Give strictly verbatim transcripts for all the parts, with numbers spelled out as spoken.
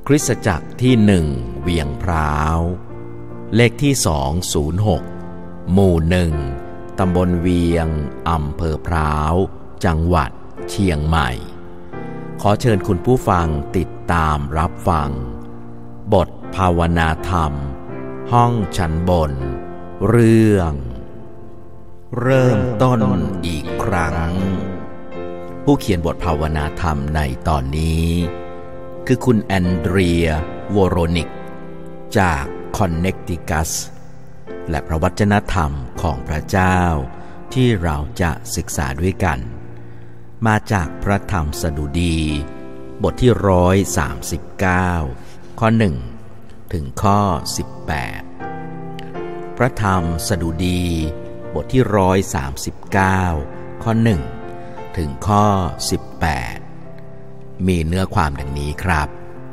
คริสตจักรที่หนึ่งเวียงพร้าวเลขที่สองศูนย์หกหมู่หนึ่งตำบลเวียงอำเภอพร้าวจังหวัดเชียงใหม่ขอเชิญคุณผู้ฟังติดตามรับฟังบทภาวนาธรรมห้องชั้นบนเรื่องเริ่มต้นอีกครั้งผู้เขียนบทภาวนาธรรมในตอนนี้คือคุณแอนเดรียวโรนิกจากคอนเนคติคัสและพระวจนะธรรมของพระเจ้าที่เราจะศึกษาด้วยกันมาจากพระธรรมสดุดีบทที่ร้อยสามสิบเก้าข้อหนึ่งถึงข้อสิบแปดพระธรรมสดุดีบทที่ร้อยสามสิบเก้าข้อหนึ่งถึงข้อสิบแปดมีเนื้อความดังนี้ครับ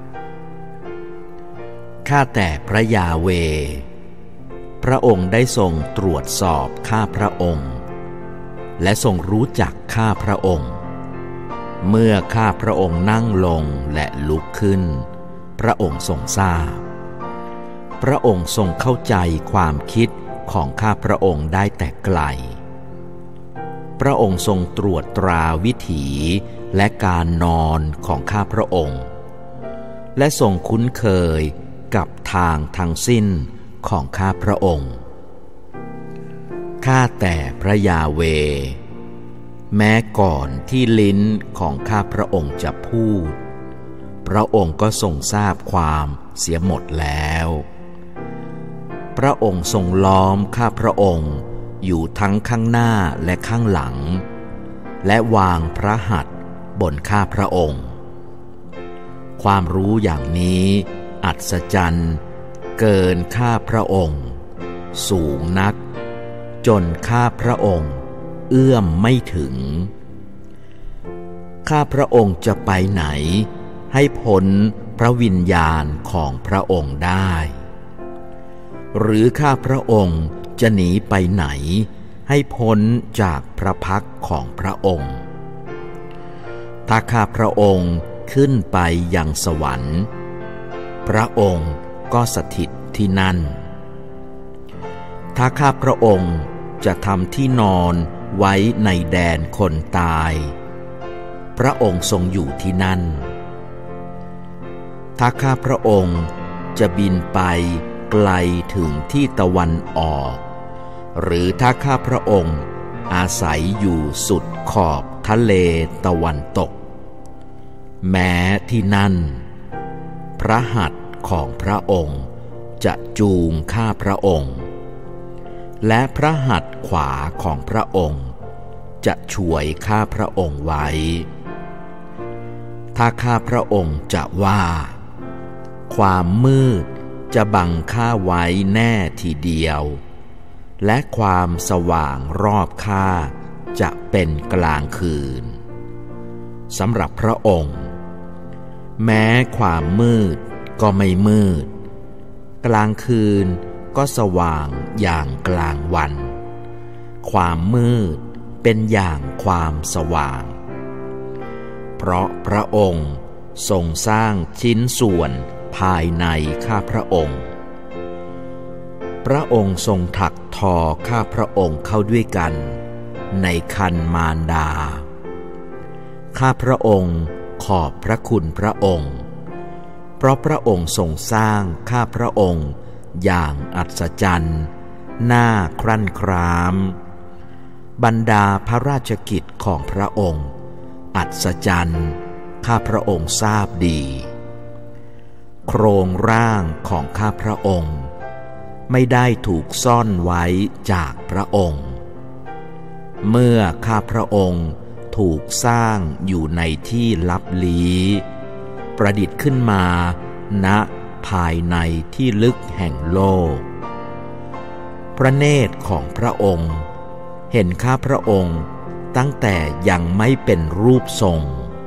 ข้าแต่พระยาเวห์พระองค์ได้ทรงตรวจสอบข้าพระองค์และทรงรู้จักข้าพระองค์เมื่อข้าพระองค์นั่งลงและลุกขึ้นพระองค์ทรงทราบพระองค์ทรงเข้าใจความคิดของข้าพระองค์ได้แต่ไกลพระองค์ทรงตรวจตราวิถีและการนอนของข้าพระองค์และทรงคุ้นเคยกับทางทั้งสิ้นของข้าพระองค์ข้าแต่พระยาเวห์แม้ก่อนที่ลิ้นของข้าพระองค์จะพูดพระองค์ก็ทรงทราบความเสียหมดแล้วพระองค์ทรงล้อมข้าพระองค์อยู่ทั้งข้างหน้าและข้างหลังและวางพระหัตถ์บนข้าพระองค์ความรู้อย่างนี้อัศจรรย์เกินข้าพระองค์สูงนักจนข้าพระองค์เอื้อมไม่ถึงข้าพระองค์จะไปไหนให้พ้นพระวิญญาณของพระองค์ได้หรือข้าพระองค์จะหนีไปไหนให้พ้นจากพระพักของพระองค์ถ้าข้าพระองค์ขึ้นไปยังสวรรค์พระองค์ก็สถิตที่นั่นถ้าข้าพระองค์จะทำที่นอนไว้ในแดนคนตายพระองค์ทรงอยู่ที่นั่นถ้าข้าพระองค์จะบินไปไกลถึงที่ตะวันออกหรือถ้าข้าพระองค์อาศัยอยู่สุดขอบทะเลตะวันตกแม้ที่นั่นพระหัตถ์ของพระองค์จะจูงข้าพระองค์และพระหัตถ์ขวาของพระองค์จะช่วยข้าพระองค์ไว้ถ้าข้าพระองค์จะว่าความมืดจะบังข้าไว้แน่ทีเดียวและความสว่างรอบข้าจะเป็นกลางคืนสำหรับพระองค์แม้ความมืดก็ไม่มืดกลางคืนก็สว่างอย่างกลางวันความมืดเป็นอย่างความสว่างเพราะพระองค์ทรงสร้างชิ้นส่วนภายในข้าพระองค์พระองค์ทรงถักทอข้าพระองค์เข้าด้วยกันในครรภ์มารดาข้าพระองค์ขอบพระคุณพระองค์เพราะพระองค์ทรงสร้างข้าพระองค์อย่างอัศจรรย์น่าครั่นคร้ามบรรดาพระราชกิจของพระองค์อัศจรรย์ข้าพระองค์ทราบดีโครงร่างของข้าพระองค์ไม่ได้ถูกซ่อนไว้จากพระองค์เมื่อข้าพระองค์ถูกสร้างอยู่ในที่ลับลี้ประดิษฐ์ขึ้นมาณภายในที่ลึกแห่งโลกพระเนตรของพระองค์เห็นข้าพระองค์ตั้งแต่ยังไม่เป็นรูปทรง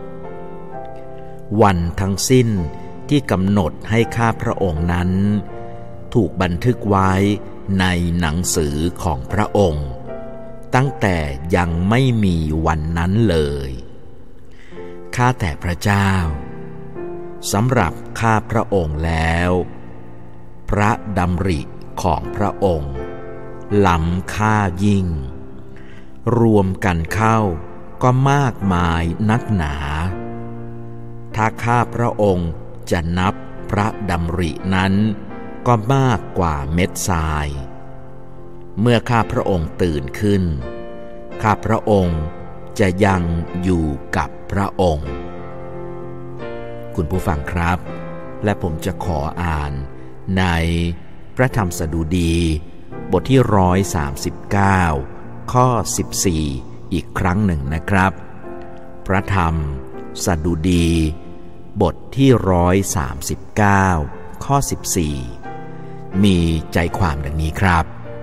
วันทั้งสิ้นที่กำหนดให้ข้าพระองค์นั้นถูกบันทึกไว้ในหนังสือของพระองค์ตั้งแต่ยังไม่มีวันนั้นเลยข้าแต่พระเจ้าสำหรับข้าพระองค์แล้วพระดำริของพระองค์ล้ำค่ายิ่งรวมกันเข้าก็มากมายนักหนาถ้าข้าพระองค์จะนับพระดำรินั้นก็มากกว่าเม็ดทรายเมื่อข้าพระองค์ตื่นขึ้นข้าพระองค์จะยังอยู่กับพระองค์คุณผู้ฟังครับและผมจะขออ่านในพระธรรมสดุดีบทที่หนึ่งร้อยสามสิบเก้าข้อสิบสี่อีกครั้งหนึ่งนะครับพระธรรมสดุดีบทที่หนึ่งร้อยสามสิบเก้าข้อสิบสี่มีใจความดังนี้ครับ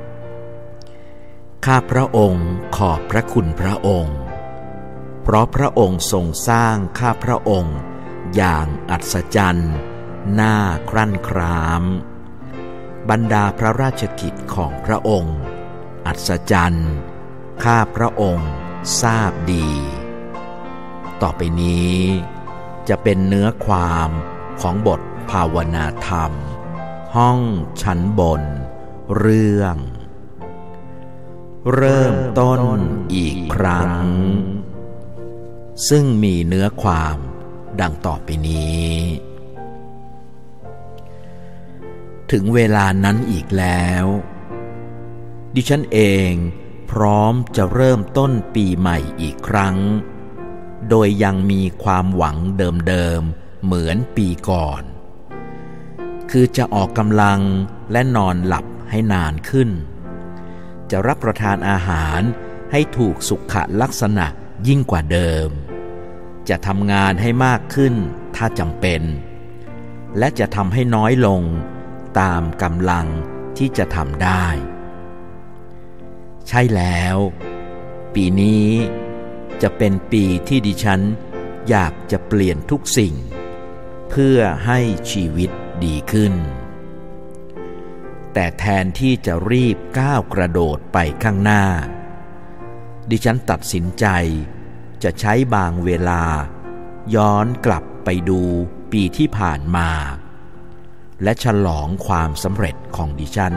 ข้าพระองค์ขอบพระคุณพระองค์เพราะพระองค์ทรงสร้างข้าพระองค์อย่างอัศจรรย์น่าครั่นคร้ามบรรดาพระราชกิจของพระองค์อัศจรรย์ข้าพระองค์ทราบดีต่อไปนี้จะเป็นเนื้อความของบทภาวนาธรรมห้องชั้นบนเรื่องเริ่มต้นอีกครั้งซึ่งมีเนื้อความดังต่อไปนี้ถึงเวลานั้นอีกแล้วดิฉันเองพร้อมจะเริ่มต้นปีใหม่อีกครั้งโดยยังมีความหวังเดิมๆเหมือนปีก่อนคือจะออกกำลังและนอนหลับให้นานขึ้นจะรับประทานอาหารให้ถูกสุขลักษณะยิ่งกว่าเดิมจะทำงานให้มากขึ้นถ้าจำเป็นและจะทำให้น้อยลงตามกำลังที่จะทำได้ใช่แล้วปีนี้จะเป็นปีที่ดิฉันอยากจะเปลี่ยนทุกสิ่งเพื่อให้ชีวิตดีขึ้นแต่แทนที่จะรีบก้าวกระโดดไปข้างหน้าดิฉันตัดสินใจจะใช้บางเวลาย้อนกลับไปดูปีที่ผ่านมาและฉลองความสำเร็จของดิฉัน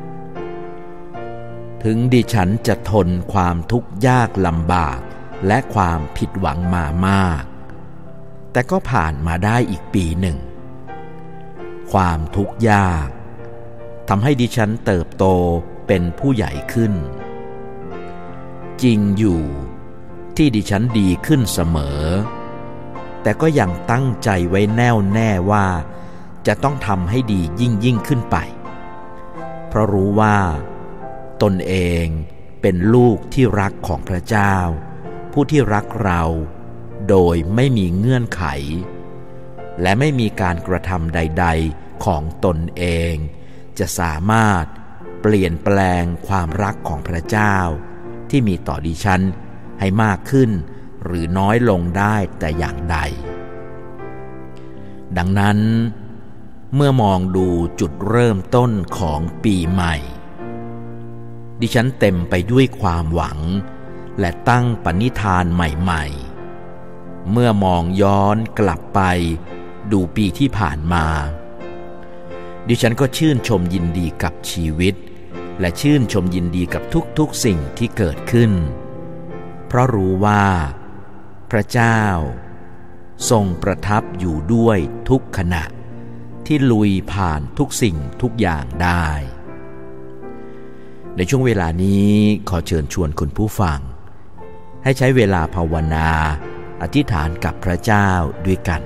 ถึงดิฉันจะทนความทุกข์ยากลำบากและความผิดหวังมามากแต่ก็ผ่านมาได้อีกปีหนึ่งความทุกข์ยากทำให้ดิฉันเติบโตเป็นผู้ใหญ่ขึ้นจริงอยู่ที่ดิฉันดีขึ้นเสมอแต่ก็ยังตั้งใจไว้แน่วแน่ว่าจะต้องทำให้ดียิ่งยิ่งขึ้นไปเพราะรู้ว่าตนเองเป็นลูกที่รักของพระเจ้าผู้ที่รักเราโดยไม่มีเงื่อนไขและไม่มีการกระทำใดๆของตนเองจะสามารถเปลี่ยนแปลงความรักของพระเจ้าที่มีต่อดิฉันให้มากขึ้นหรือน้อยลงได้แต่อย่างใดดังนั้นเมื่อมองดูจุดเริ่มต้นของปีใหม่ดิฉันเต็มไปด้วยความหวังและตั้งปณิธานใหม่ๆเมื่อมองย้อนกลับไปดูปีที่ผ่านมาดิฉันก็ชื่นชมยินดีกับชีวิตและชื่นชมยินดีกับทุกๆสิ่งที่เกิดขึ้นเพราะรู้ว่าพระเจ้าทรงประทับอยู่ด้วยทุกขณะที่ลุยผ่านทุกสิ่งทุกอย่างได้ในช่วงเวลานี้ขอเชิญชวนคุณผู้ฟังให้ใช้เวลาภาวนาอธิษฐานกับพระเจ้าด้วยกัน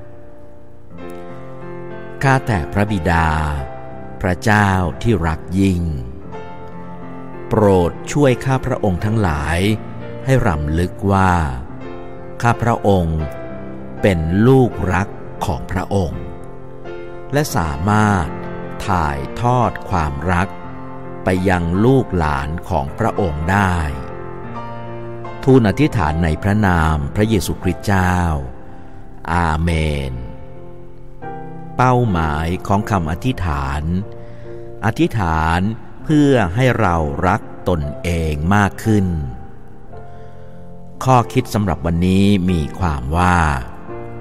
ข้าแต่พระบิดาพระเจ้าที่รักยิ่งโปรดช่วยข้าพระองค์ทั้งหลายให้รำลึกว่าข้าพระองค์เป็นลูกรักของพระองค์และสามารถถ่ายทอดความรักไปยังลูกหลานของพระองค์ได้ทูลอธิษฐานในพระนามพระเยซูคริสต์เจ้าอาเมนเป้าหมายของคำอธิษฐานอธิษฐานเพื่อให้เรารักตนเองมากขึ้นข้อคิดสำหรับวันนี้มีความว่า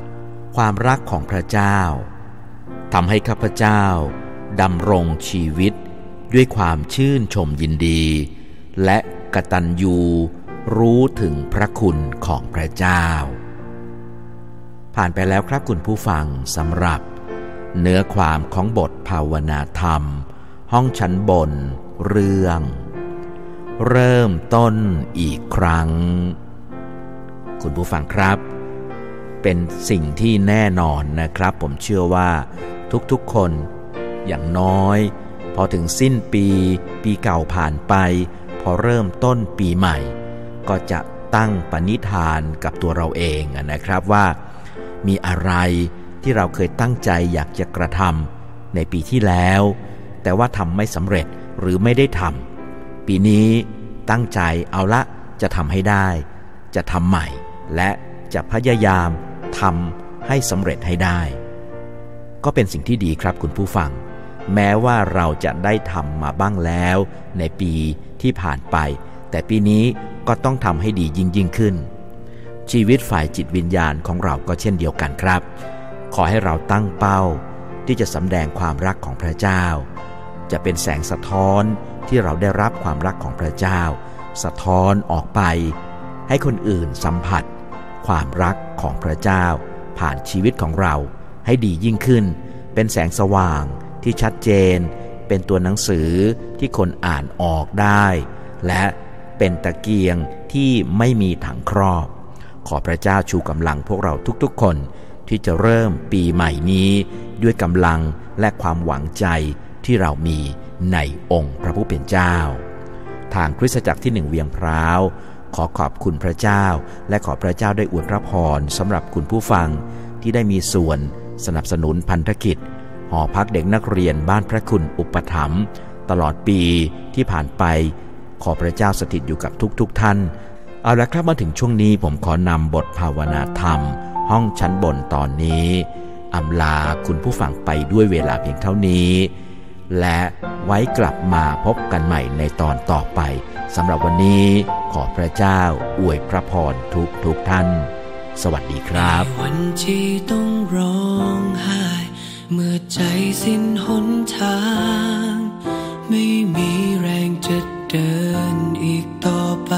ความรักของพระเจ้าทำให้ข้าพเจ้าดำรงชีวิตด้วยความชื่นชมยินดีและกตัญญูรู้ถึงพระคุณของพระเจ้าผ่านไปแล้วครับคุณผู้ฟังสำหรับเนื้อความของบทภาวนาธรรมห้องชั้นบนเรื่องเริ่มต้นอีกครั้งคุณผู้ฟังครับเป็นสิ่งที่แน่นอนนะครับผมเชื่อว่าทุกๆคนอย่างน้อยพอถึงสิ้นปีปีเก่าผ่านไปพอเริ่มต้นปีใหม่ก็จะตั้งปณิธานกับตัวเราเองนะครับว่ามีอะไรที่เราเคยตั้งใจอยากจะกระทำในปีที่แล้วแต่ว่าทำไม่สำเร็จหรือไม่ได้ทำปีนี้ตั้งใจเอาละจะทำให้ได้จะทำใหม่และจะพยายามทำให้สำเร็จให้ได้ก็เป็นสิ่งที่ดีครับคุณผู้ฟังแม้ว่าเราจะได้ทำมาบ้างแล้วในปีที่ผ่านไปแต่ปีนี้ก็ต้องทำให้ดียิ่งยิ่งขึ้นชีวิตฝ่ายจิตวิญญาณของเราก็เช่นเดียวกันครับขอให้เราตั้งเป้าที่จะสำแดงความรักของพระเจ้าจะเป็นแสงสะท้อนที่เราได้รับความรักของพระเจ้าสะท้อนออกไปให้คนอื่นสัมผัสความรักของพระเจ้าผ่านชีวิตของเราให้ดียิ่งขึ้นเป็นแสงสว่างที่ชัดเจนเป็นตัวหนังสือที่คนอ่านออกได้และเป็นตะเกียงที่ไม่มีถังครอบขอพระเจ้าชูกำลังพวกเราทุกๆคนที่จะเริ่มปีใหม่นี้ด้วยกำลังและความหวังใจที่เรามีในองค์พระผู้เป็นเจ้าทางคริสตจักรที่หนึ่งเวียงพร้าวขอขอบคุณพระเจ้าและขอพระเจ้าได้อวยพระพรสำหรับคุณผู้ฟังที่ได้มีส่วนสนับสนุนพันธกิจหอพักเด็กนักเรียนบ้านพระคุณอุปถัมภ์ตลอดปีที่ผ่านไปขอพระเจ้าสถิตอยู่กับทุกๆ ท่านเอาละครับมาถึงช่วงนี้ผมขอนำบทภาวนาธรรมห้องชั้นบนตอนนี้อำลาคุณผู้ฟังไปด้วยเวลาเพียงเท่านี้และไว้กลับมาพบกันใหม่ในตอนต่อไปสำหรับวันนี้ขอพระเจ้าอวยพระพรทุกทุกท่านสวัสดีครับวันที่ต้องร้องไห้เมื่อใจสิ้นหนทางไม่มีแรงจะเดินอีกต่อไป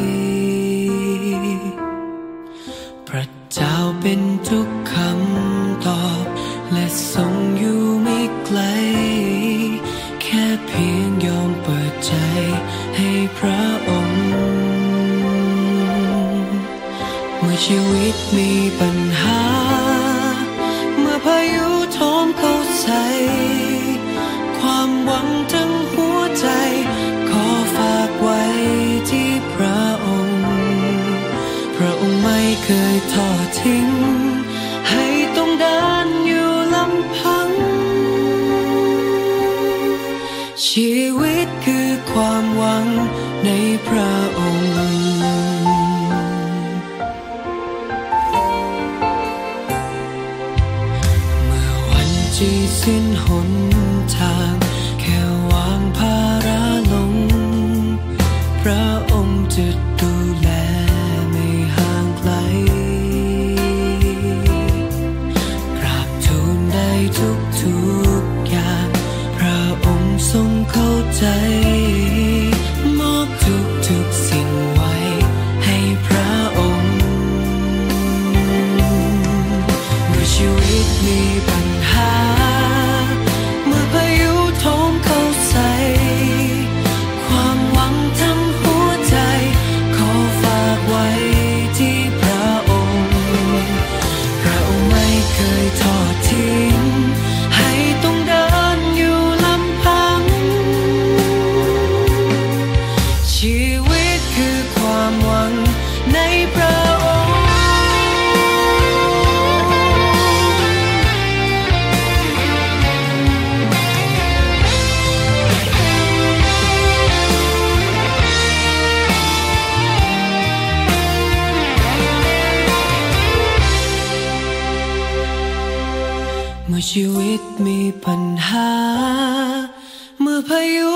พระเจ้าเป็นทุกคำตอบและทรงอยู่ไม่ไกลแค่เพียงยอมเปิดใจให้พระองค์เมื่อชีวิตมีปัญหาเมื่อพายุโถมเข้าใส่ความหวังทั้งหัวใจขอฝากไว้ที่พระองค์พระองค์ไม่เคยทอดทิ้งให้ต้องเดินอยู่ลำพังชีวิตคือความหวังในพระองค์เมื่อวันที่สิ้นหนทางแค่วางภาระลงพระองค์จะดูแลไม่ห่างไกลกราบทูลได้ทุกทุกอย่างพระองค์ทรงเข้าใจมอบทุกทุกสิ่งไว้ให้พระองค์เมื่อชีวิตมีปัญหาเมื่อพายุโถมเข้าใส่ความหวังทั้งหัวใจขอฝากไว้ที่พระองค์พระองค์ไม่เคยทอดทิ้งให้ต้องเดินอยู่ลำพังชีวิตคือความหวังในพระองค์เมื่อชีวิตมีปัญหาเมื่อพายุ